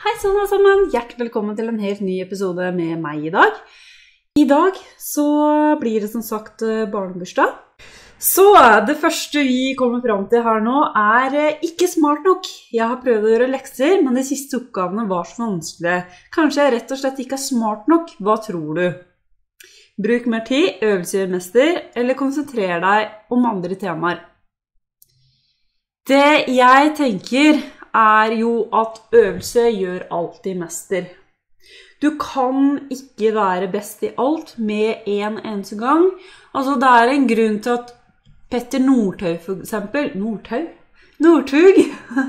Hei sann alle sammen, hjertelig velkommen til en helt ny episode med meg i dag. I dag så blir det som sagt barnebursdag. Så det første vi kommer frem til her nå ikke smart nok. Jeg har prøvd å gjøre lekser, men de siste oppgavene var så vanskelige. Kanskje jeg rett og slett ikke smart nok, hva tror du? Bruk mer tid, øvelse gjør mester, eller konsentrer deg om andre temaer. Det jeg tenker jo at øvelse gjør alltid mester. Du kan ikke være best i alt med en eneste gang. Altså det en grunn til at Petter Northug for eksempel, Northug,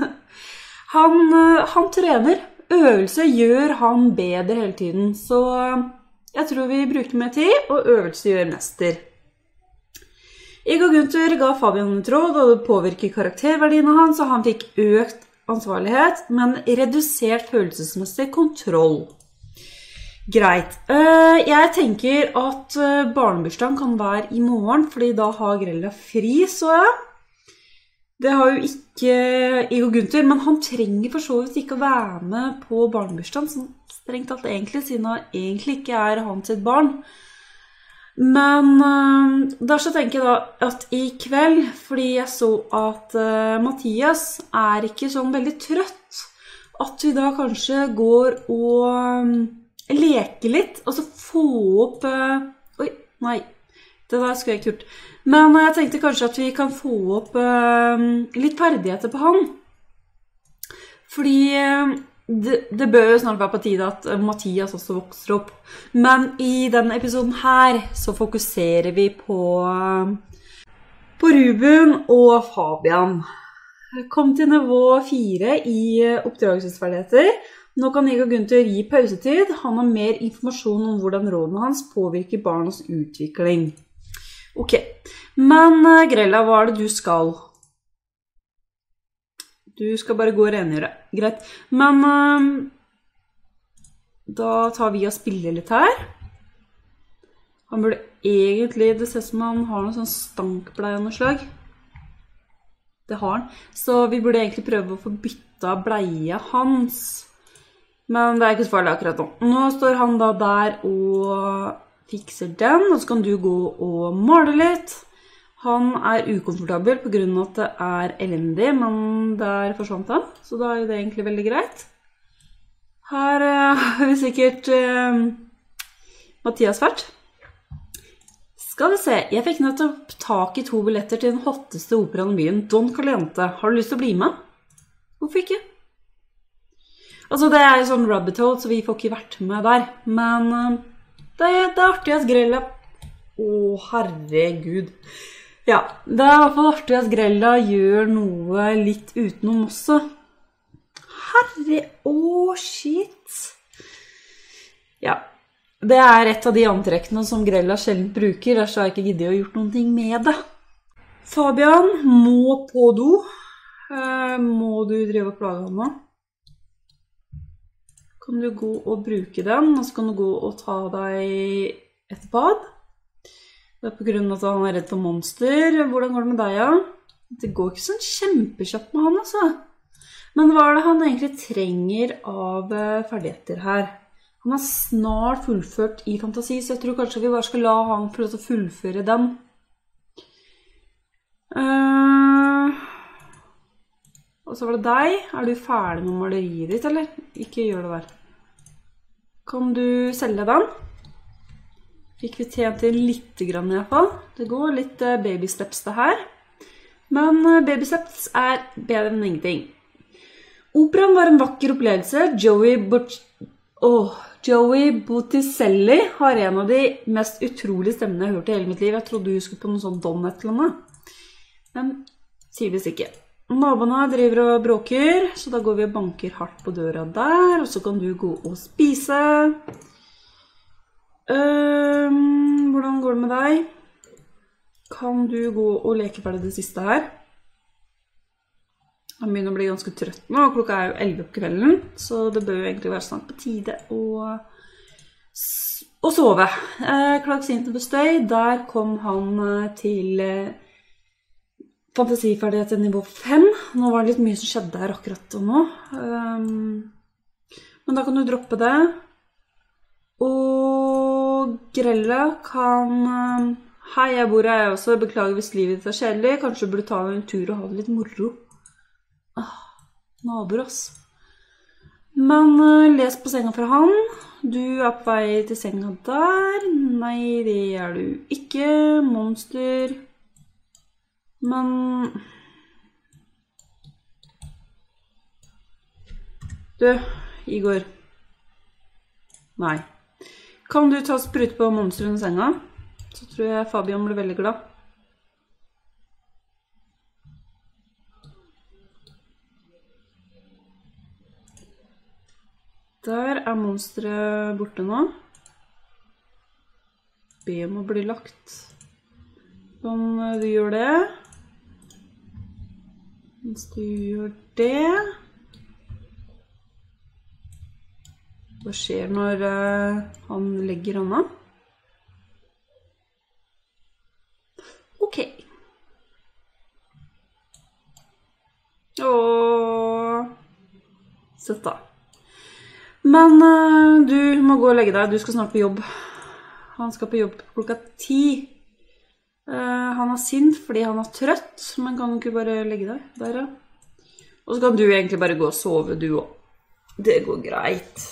han trener. Øvelse gjør han bedre hele tiden. Så jeg tror vi bruker mer tid, og øvelse gjør mester. Jeg og Gunther ga Fabian en tråd, og det påvirker karakterverdiene hans, og han fikk økt ansvarlighet, men redusert følelsesmessig kontroll. Greit. Jeg tenker at barnebursdagen kan være i morgen, fordi da har Grella fri, så ja. Det har jo ikke jeg og Gunther, men han trenger for så vidt ikke å være med på barnebursdagen, sånn strengt alt egentlig, siden han egentlig ikke hans sitt barn. Men da så tenker jeg da at i kveld, fordi jeg så at Mathias ikke sånn veldig trøtt, at vi da kanskje går og leker litt, og så få opp oi, nei, det der skulle jeg ikke gjort. Men jeg tenkte kanskje at vi kan få opp litt ferdigheter på han. Fordi det bør jo snart være på tide at Mathias også vokser opp. Men i denne episoden her så fokuserer vi på Ruben og Fabian. Kom til nivå 4 i oppdragelsesferdigheter. Nå kan jeg og Gunther gi pausetid. Han har mer informasjon om hvordan rådene hans påvirker barnas utvikling. Ok, men Grella, hva det du skal? Du skal bare gå og rengjøre. Greit. Men da tar vi og spiller litt her. Han burde egentlig, det ser som han har noen sånn stankbleie av noe slag. Det har han. Så vi burde egentlig prøve å få bytta bleie hans. Men det ikke så farlig akkurat nå. Nå står han da der og fikser den, og så kan du gå og male litt. Han ukomfortabel på grunn av at det elendig, men der forsvant han. Så da jo det egentlig veldig greit. Her har vi sikkert Mathias vært. Skal vi se, jeg fikk nettopp tak i 2 billetter til den hotteste operaen i byen, Don Caliente. Har du lyst til å bli med? Hvorfor ikke? Altså det jo sånn rabbit hole, så vi får ikke vært med der. Men det artig at Grella... herregud. Ja, det I hvert fall artig at Grella gjør noe litt utenom også. Shit. Ja, det et av de antrekkene som Grella sjelden bruker, så har jeg ikke giddet å gjort noen ting med det. Fabian må på do. Må du drive og plage han nå? Kan du gå og bruke den, og så kan du gå og ta deg et bad. Det på grunn av at han redd for monster. Hvordan går det med deg, ja? Det går ikke sånn kjempekjapt med han, altså. Men hva det han egentlig trenger av ferdigheter her? Han snart fullført i fantasi, så jeg tror kanskje vi bare skal la han få lov til å fullføre den. Og så var det deg. Du ferdig med maleriet ditt, eller? Ikke gjør det der. Kan du selge den? Fikk vi tjent til litt grann I hvert fall. Det går litt baby steps det her. Men baby steps bedre enn ingenting. Operaen var en vakker opplevelse. Joey Botticelli har en av de mest utrolige stemmene jeg har hørt I hele mitt liv. Jeg trodde du skulle på noe sånn Donnet eller noe. Men tydeligvis ikke. Naboene driver og bråker, så da går vi og banker hardt på døra der, og så kan du gå og spise. Hvordan går det med deg? Kan du gå og leke ferdig det siste her? Han begynner å bli ganske trøtt nå, og klokka jo 11 på kvelden, så det bør jo egentlig være snart på tide å sove. Klagsinte på støy, der kom han til fantasiferdighet til nivå 5. Nå var det litt mye som skjedde her akkurat nå. Men da kan du droppe det. Og Grella kan... Hei, jeg bor her også. Beklager hvis livet ditt er kjedelig. Kanskje du burde ta en tur og ha det litt moro. Naboer, ass. Men les på senga fra han. Du er på vei til senga der. Nei, det er du ikke. Monster. Men... Du, Igor. Nei. Kan du ta sprut på monster under senga? Så tror jeg Fabian blir veldig glad. Der er monsteret borte nå. Be om å bli lagt. Sånn, du gjør det. Mens du gjør det. Hva skjer når han legger hånda? Ok. Søtt da. Men du må gå og legge deg. Du skal snart på jobb. Han skal på jobb klokka 10. Han er sint fordi han er trøtt, men kan du ikke bare legge deg der, ja? Og så kan du egentlig bare gå og sove, du også. Det går greit.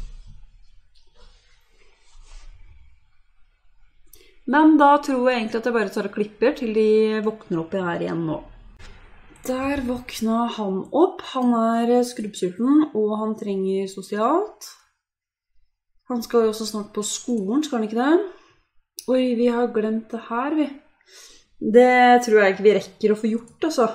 Men da tror jeg egentlig at jeg bare tar og klipper til de våkner opp her igjen nå. Der våkna han opp. Han er skrubbsulten, og han trenger sosialt. Han skal jo også snart på skolen, skal han ikke det? Oi, vi har glemt det her, vi. Det tror jeg ikke vi rekker å få gjort, altså.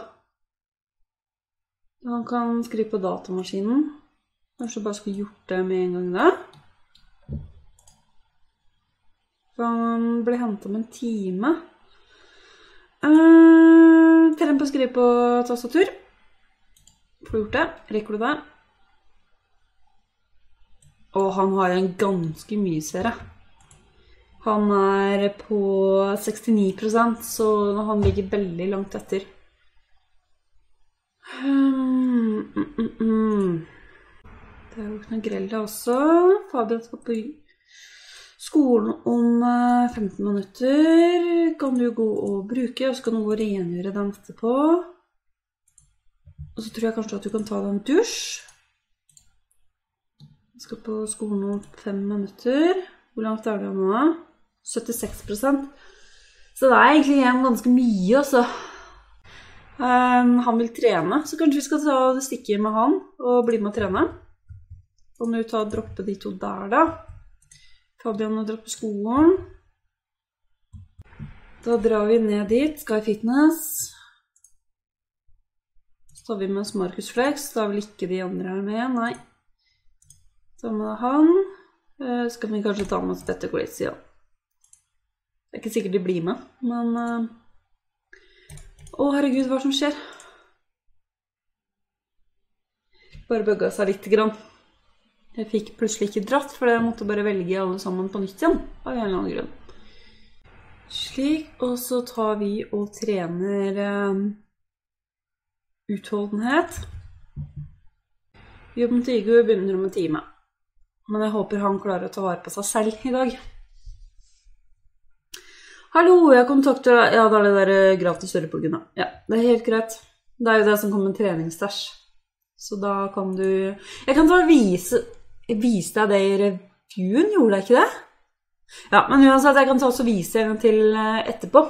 Han kan skrive på datamaskinen. Kanskje bare skulle gjort det med en gang da. Han ble hentet om en time. Trem på å skrive på tastatur. Får du gjort det? Rekker du det? Og han har en ganske mye serie. Han er på 69%, så han ligger veldig langt etter. Der våkner Grella også. Fabian skal på skolen om 15 minutter. Kan du gå og bruke, og så kan du gå og rengjøre den etterpå. Og så tror jeg kanskje at du kan ta deg en dusj. Jeg skal på skolen om 5 minutter. Hvor langt er det nå? 76%. Så det er egentlig igjen ganske mye, altså. Han vil trene, så kanskje vi skal ta det stikket med han og bli med å trene. Kan du ta og droppe de to der da? Fabian må dra på skolen. Da drar vi ned dit, Sky Fitness. Så tar vi med oss Marcus Flex, da vil ikke de andre her med, nei. Så med han. Skal vi kanskje ta med oss Petter Colizzi, ja. Det er ikke sikkert de blir med, men... Å, herregud, hva som skjer? Bare bøgget seg litt grann. Jeg fikk plutselig ikke dratt, for jeg måtte bare velge alle sammen på nytt igjen, av en eller annen grunn. Slik, og så tar vi og trener utholdenhet. Jobben til Igor begynner om en time. Men jeg håper han klarer å ta vare på seg selv i dag. Hallo, jeg kontakter deg. Ja, det er det der gratis ørepluggen. Ja, det er helt greit. Det er jo det som kommer med treningsstæsj. Så da kan du... Jeg kan ta og vise deg det i reviewen, gjorde jeg ikke det? Ja, men uansett, jeg kan ta også vise en gang til etterpå.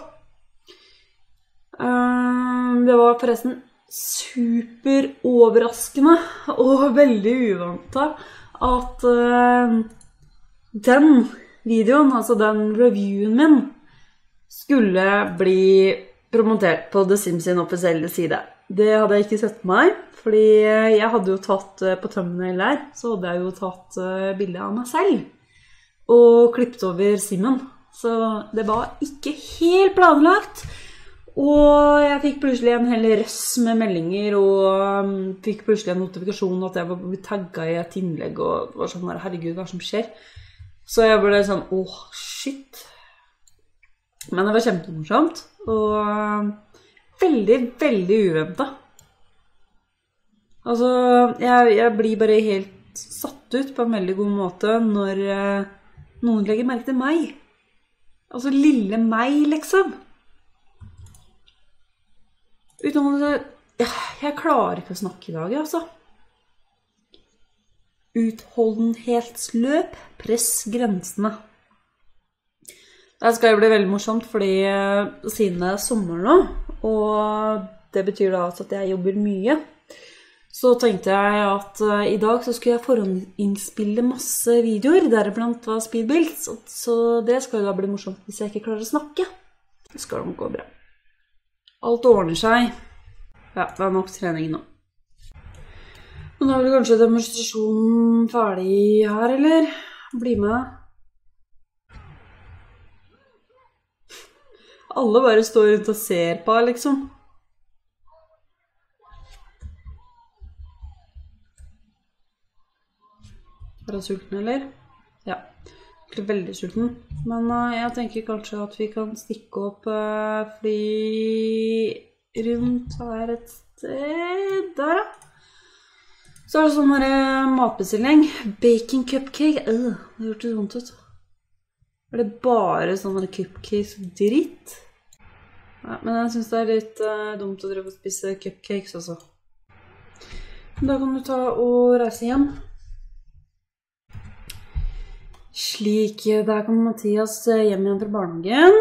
Det var forresten super overraskende og veldig uventet at den videoen, altså den reviewen min, skulle bli promotert på The Sims sin offisielle side. Det hadde jeg ikke sett på meg, fordi jeg hadde jo tatt på thumbnail der, så hadde jeg jo tatt bildet av meg selv og klippet over Simmen. Så det var ikke helt planlagt, og jeg fikk plutselig en hel røss med meldinger, og fikk plutselig en notifikasjon at jeg var tagget i et innlegg, og var sånn, herregud, hva som skjer? Så jeg ble sånn, åh, shit. Men det var kjempemorsomt, og veldig, veldig uventet. Altså, jeg blir bare helt satt satt ut på en veldig god måte når noen legger merke til meg. Altså lille meg, liksom. Utenom det, jeg klarer ikke å snakke i dag, altså. Utholdenhetsløp, press grensene. Det skal jo bli veldig morsomt, fordi siden det sommer nå, og det betyr da altså at jeg jobber mye, så tenkte jeg at i dag så skulle jeg forhåndsinnspille masse videoer, deriblant var speedbuilds, så det skal jo da bli morsomt hvis jeg ikke klarer å snakke. Det skal nok gå bra. Alt ordner seg. Ja, det er nok trening nå. Men da er vel kanskje demonstrasjonen ferdig her, eller? Bli med. Alle bare står rundt og ser på, liksom. Er du sulten, eller? Ja, jeg er veldig sulten. Men jeg tenker kanskje at vi kan stikke opp fordi rundt her et sted. Der, da. Så er det sånn her matbestilling. Bacon cupcake. Det hørtes vondt ut. Er det bare sånne cupcakes dritt? Ja, men jeg synes det er litt dumt å drive og spise cupcakes også. Da kan du ta og reise hjem. Slik, der kommer Mathias hjem igjen fra barnehagen.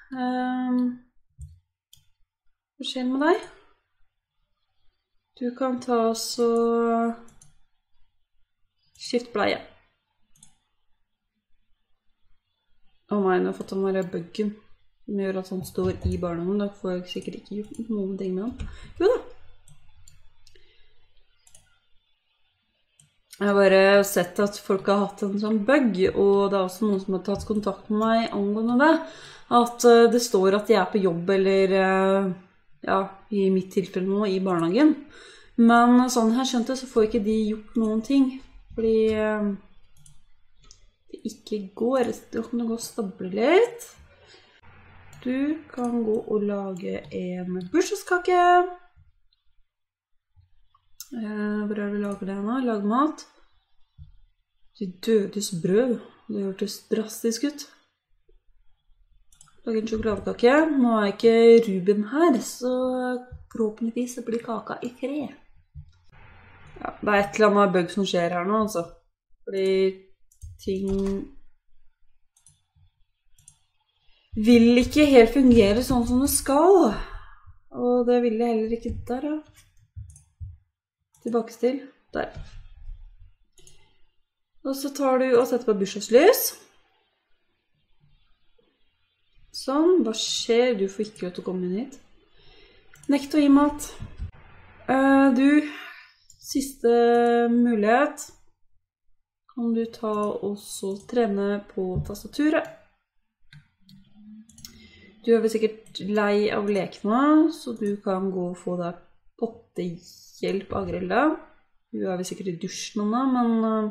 Hva skjer med deg? Du kan ta oss og skifte bleie. Nei, nå har jeg fått den der buggen som gjør at han står i barnehagen. Da får jeg sikkert ikke gjort noen ting med han. Jo da. Jeg har bare sett at folk har hatt en sånn bug, og det er også noen som har tatt kontakt med meg angående det. At det står at de er på jobb, eller ja, i mitt tilfelle nå, i barnehagen. Men sånn jeg skjønte, så får ikke de gjort noen ting, fordi det ikke går. Da kan du gå og stable litt. Du kan gå og lage en bursdagskake. Hvor er det du lager det nå? Lag mat. Du dødes brød. Det hørtes drastisk ut. Lag en sjokoladekake. Nå er ikke Ruben her, så forhåpentligvis blir kaka i fred. Ja, det er et eller annet bug som skjer her nå, altså. Fordi ting vil ikke helt fungere sånn som det skal. Og det vil det heller ikke der, ja. Tilbake til der. Og så tar du og setter på bursdagslys. Sånn, hva skjer? Du får ikke lov til å komme inn hit. Nekt å gi mat. Siste mulighet. Kan du ta og så trene på tastaturet. Du er vel sikkert lei av lekene, så du kan gå og få deg pottehjelp av Grilla. Du er vel sikkert i dusjen nå, men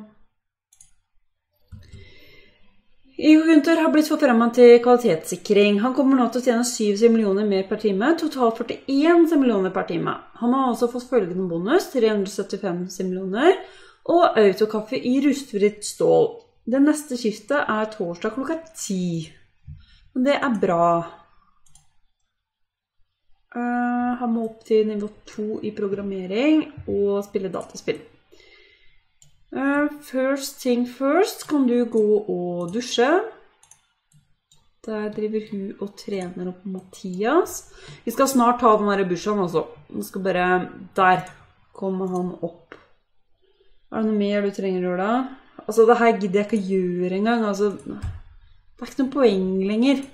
Igor Gunther har blitt forfremmet til kvalitetssikring. Han kommer nå til å tjene 7 simillioner mer per time, totalt 41 simillioner per time. Han har også fått følgende bonus, 375 simillioner, og autokaffe i rustfritt stål. Det neste skiftet er torsdag klokka 10. Men det er bra. Han må opp til nivå 2 i programmering og spille dataspill. First thing first, kan du gå og dusje. Der driver hun og trener opp Mathias. Vi skal snart ta den der bursdagen også. Vi skal bare, der kommer han opp. Er det noe mer du trenger å gjøre da? Altså, det her gidder jeg ikke å gjøre engang. Altså, det er ikke noen poeng lenger.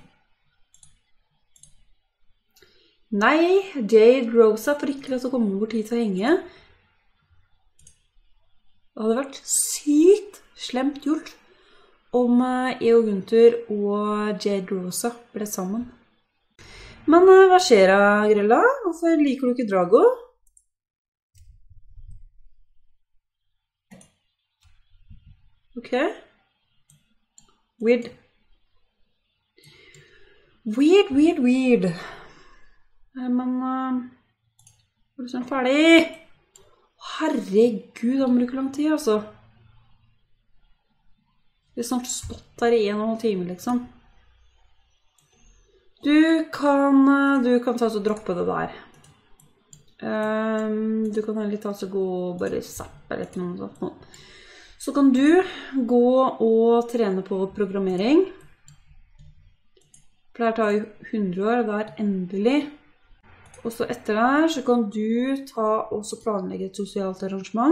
Nei, Jade Rosa får ikke lov til å komme bort hit og henge. Det hadde vært sykt slemt gjort om Igor Gunther og Jade Rosa ble sammen. Men hva skjer da, Grilla? Hvorfor liker du ikke Drago? Ok. Weird. Weird. Men er du sånn ferdig? Herregud, det må bruke lang tid, altså. Vi har snart stått her i 1,5 time, liksom. Du kan ta og droppe det der. Du kan heller ta og gå og bare zappe litt noe sånt. Så kan du gå og trene på programmering. For det her tar jo 100 år, og det er endelig. Og så etter det her så kan du ta og planlegge et sosialt arrangement.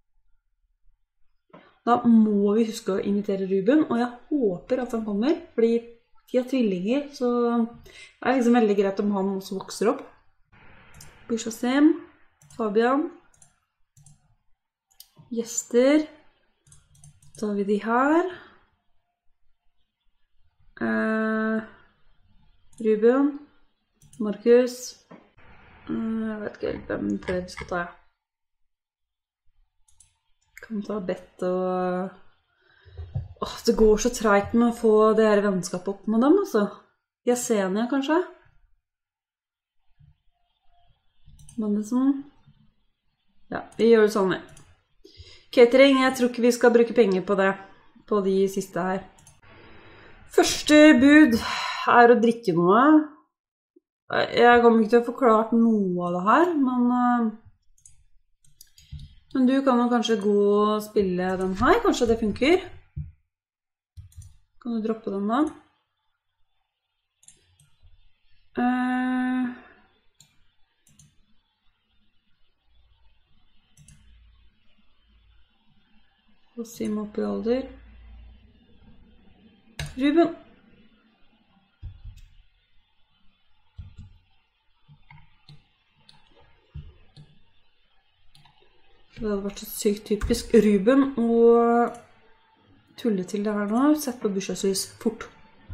Da må vi huske å invitere Ruben, og jeg håper at han kommer, fordi de er tvillinger, så det er liksom veldig greit om han også vokser opp. Bishasim, Fabian, gjester, så har vi de her. Ruben, Markus, jeg vet ikke helt hvem flere vi skal ta, ja. Kan ta Bett og... det går så tregt med å få det her vennskapet opp med dem, altså. Yesenia, kanskje? Men det sånn... Ja, vi gjør det sånn. Catering, jeg tror ikke vi skal bruke penger på det, på de siste her. Første bud er å drikke noe. Jeg kommer ikke til å forklare noe av det her, men du kan jo kanskje gå og spille den her, kanskje det funker. Kan du droppe den da? Og Sim opp i alder. Ruben! Det hadde vært så sykt typisk Ruben å tulle til det her nå. Sett på bursdagshus fort.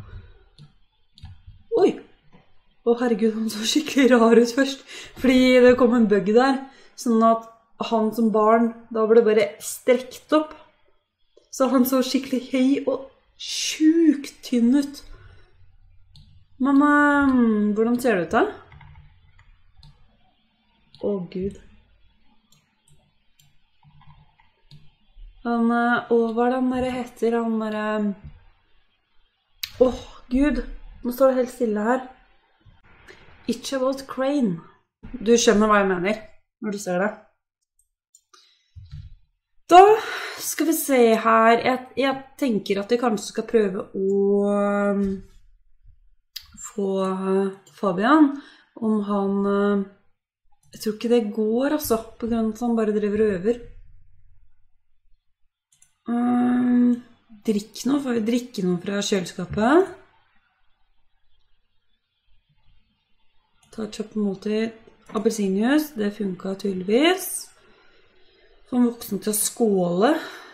Oi! Å herregud, han så skikkelig rar ut først. Fordi det kom en bug der. Sånn at han som barn, da ble det bare strekt opp. Så han så skikkelig høy og sjukt tynn ut. Men hvordan ser det ut da? Å Gud. Hva er det han der heter? Gud, nå står det helt stille her. Ichabod Crane. Du skjønner hva jeg mener når du ser det. Da skal vi se her. Jeg tenker at jeg kanskje skal prøve å få Fabian, om han... Jeg tror ikke det går, altså, på grunn av at han bare driver og øver. Drikk noe, får vi drikke noe fra kjøleskapet. Ta et kjapt måltid. Appelsinjuice, det funket tydeligvis. Få en voksen til å skåle.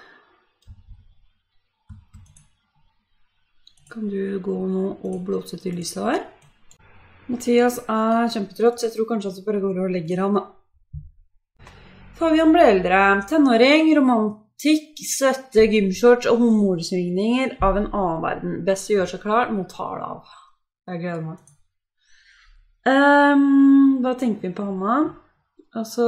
Kan du gå nå og blåse til lyset her? Mathias er kjempetrøtt, så jeg tror kanskje at du bare går og legger han da. Fabian ble eldre. Tenåring, romantikk, svette, gymshorts og homorsvingninger av en annen verden. Best å gjøre seg klar, må ta det av. Jeg gleder meg. Hva tenker vi på han da? Altså...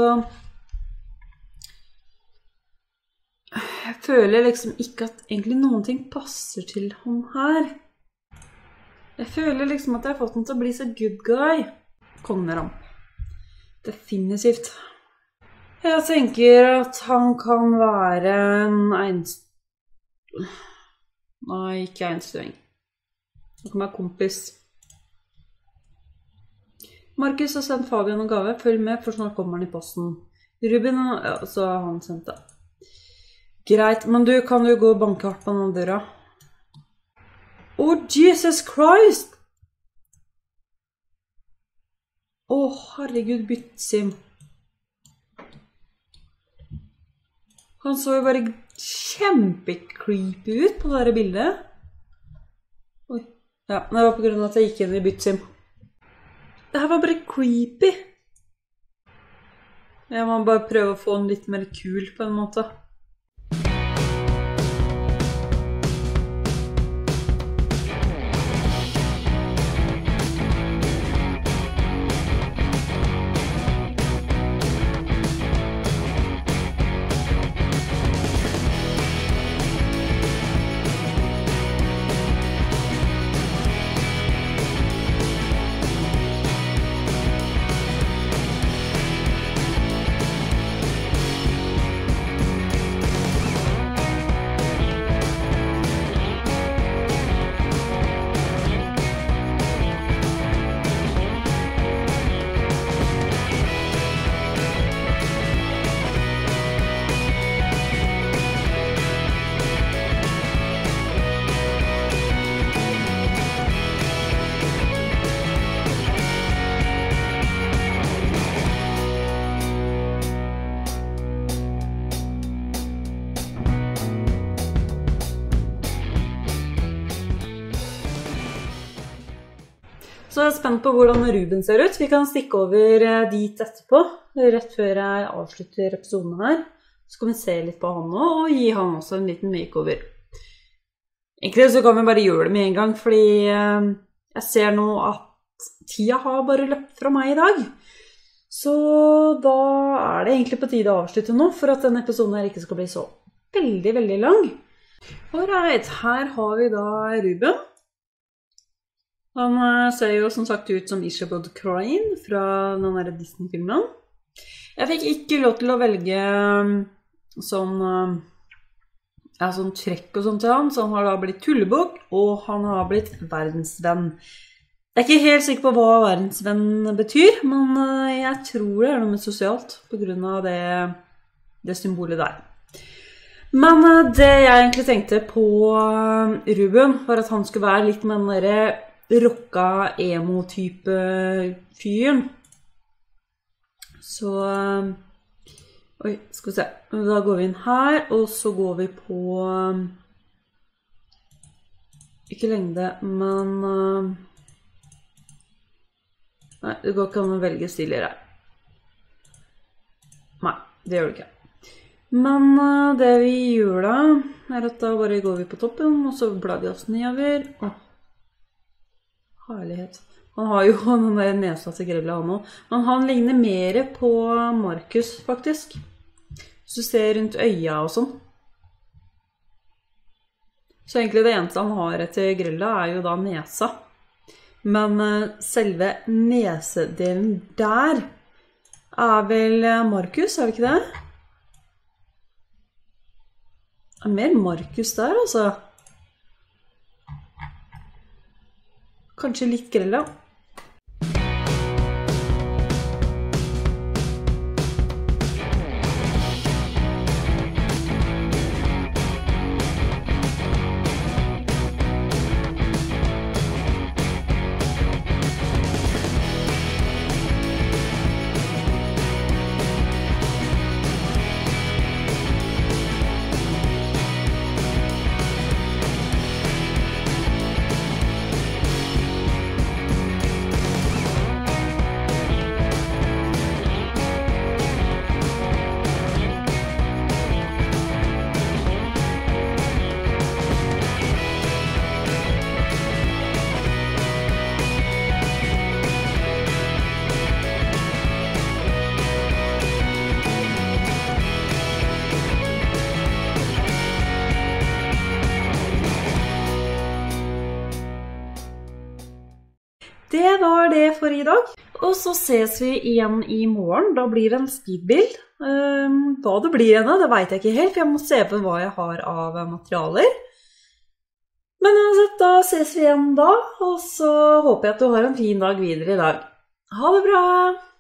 Jeg føler liksom ikke at egentlig noen ting passer til han her. Jeg føler liksom at jeg har fått han til å bli så good guy. Kongeram. Definitivt. Jeg tenker at han kan være en Nei, ikke einstøing. Han kan være kompis. Markus har sendt Fabian en gave. Følg med, for snart kommer han i posten. Ruben, ja, så har han sendt det. Greit, men du, kan du gå og banke hardt på den døra? Jesus Christ! Herregud, bytsim. Han så jo bare kjempe-creepy ut på det her bildet. Oi, ja, det var på grunn av at jeg gikk inn i bytsim. Det her var bare creepy. Jeg må bare prøve å få den litt mer kul på en måte. Så jeg er spent på hvordan Ruben ser ut. Vi kan stikke over dit etterpå, rett før jeg avslutter episoden her. Så kan vi se litt på han nå, og gi han også en liten makeover. Egentlig så kan vi bare gjøre det med en gang, fordi jeg ser nå at tida har bare løpt fra meg i dag. Så da er det egentlig på tide å avslutte nå, for at denne episoden her ikke skal bli så veldig, veldig lang. Alright, her har vi da Ruben. Han ser jo som sagt ut som Ichabod Crane fra den der Disney-filmen. Jeg fikk ikke lov til å velge sånn trekk og sånt til han, så han har da blitt tullebukk, og han har blitt verdensvenn. Jeg er ikke helt sikker på hva verdensvenn betyr, men jeg tror det er noe med sosialt, på grunn av det symbolet der. Men det jeg egentlig tenkte på Ruben, var at han skulle være litt med den der rocka emo-type fyren. Så oi, skal vi se. Da går vi inn her, og så går vi på ikke lengde, men nei, det går ikke an å velge stiligere. Nei, det gjør det ikke. Men det vi gjør da, er at da bare går vi på toppen, og så blar vi oss nedover. Åh, herlighet. Han har jo den der nesa til Grella han også. Men han ligner mer på Markus, faktisk. Hvis du ser rundt øya og sånn. Så egentlig det eneste han har etter Grella er jo da nesa. Men selve nesedelen der er vel Markus, er det ikke det? Det er mer Markus der, altså. Kanskje litt Grella. Det var det for i dag. Og så ses vi igjen i morgen. Da blir det en speedbuild. Hva det blir ennå, det vet jeg ikke helt, for jeg må se på hva jeg har av materialer. Men uansett, da ses vi igjen da, og så håper jeg at du har en fin dag videre i dag. Ha det bra!